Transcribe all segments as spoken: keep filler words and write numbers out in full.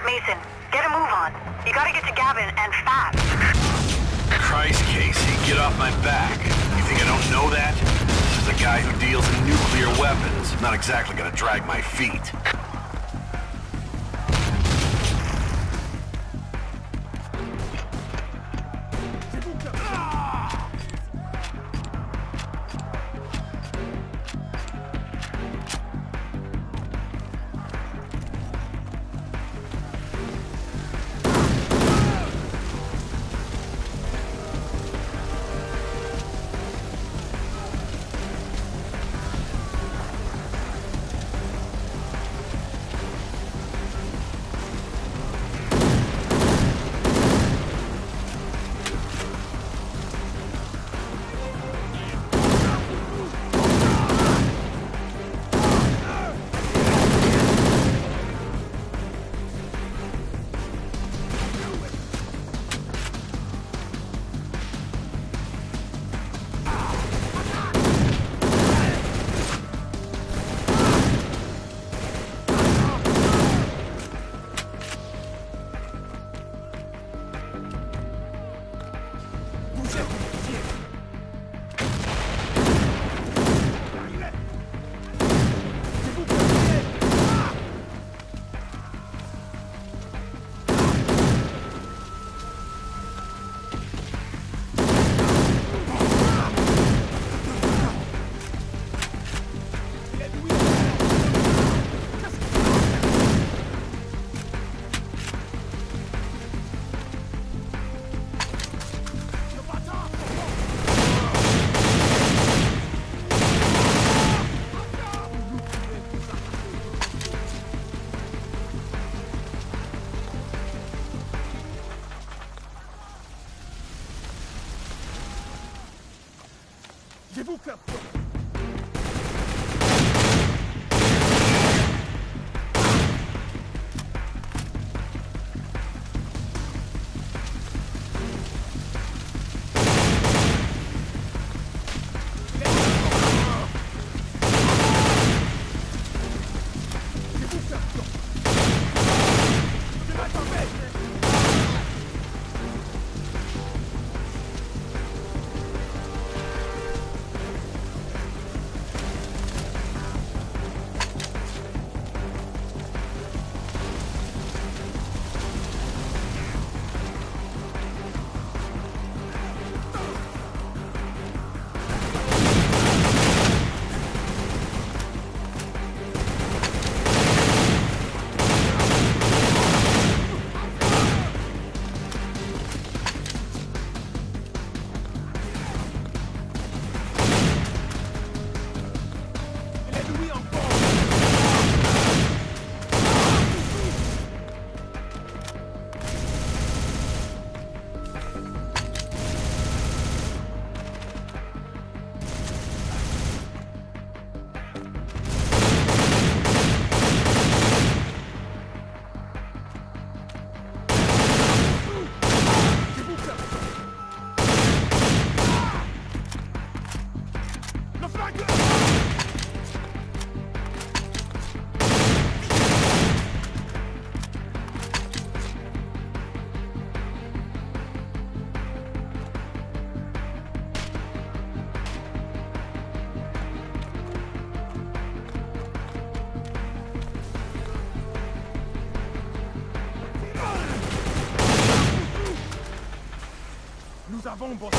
Mason, get a move on. You gotta get to Gavin, and fast. Christ, Casey, get off my back. You think I don't know that? This is a guy who deals in nuclear weapons. I'm not exactly gonna drag my feet. J'ai vous clap. Nous avons bossé.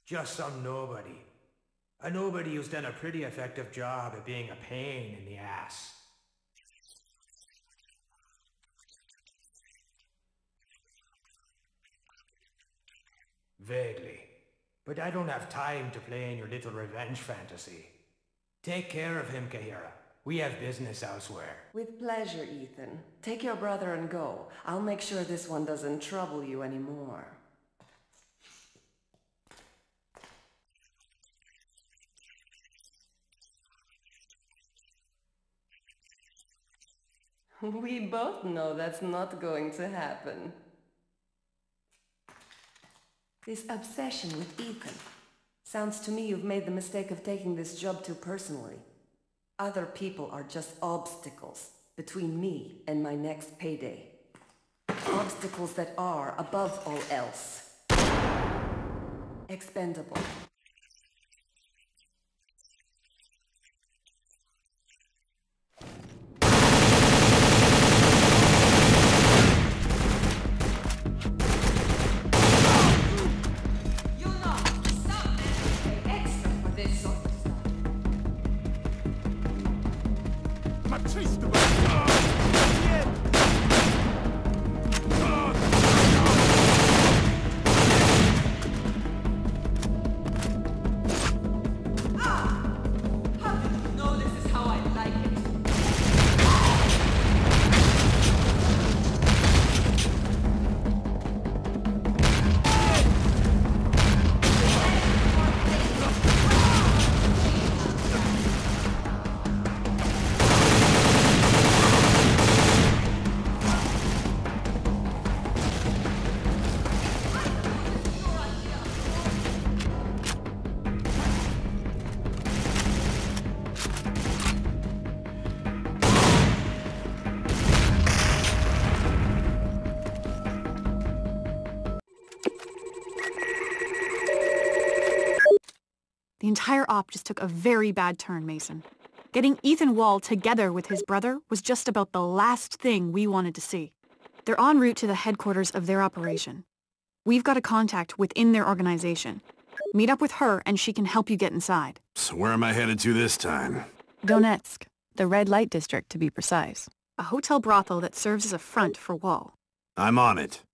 Just some nobody. A nobody who's done a pretty effective job at being a pain in the ass. Vaguely. But I don't have time to play in your little revenge fantasy. Take care of him, Kahira. We have business elsewhere. With pleasure, Ethan. Take your brother and go. I'll make sure this one doesn't trouble you anymore. We both know that's not going to happen. This obsession with Ethan. Sounds to me you've made the mistake of taking this job too personally. Other people are just obstacles between me and my next payday. Obstacles that are, above all else, expendable. The entire op just took a very bad turn, Mason. Getting Ethan Wall together with his brother was just about the last thing we wanted to see. They're en route to the headquarters of their operation. We've got a contact within their organization. Meet up with her and she can help you get inside. So where am I headed to this time? Donetsk, the red light district to be precise. A hotel brothel that serves as a front for Wall. I'm on it.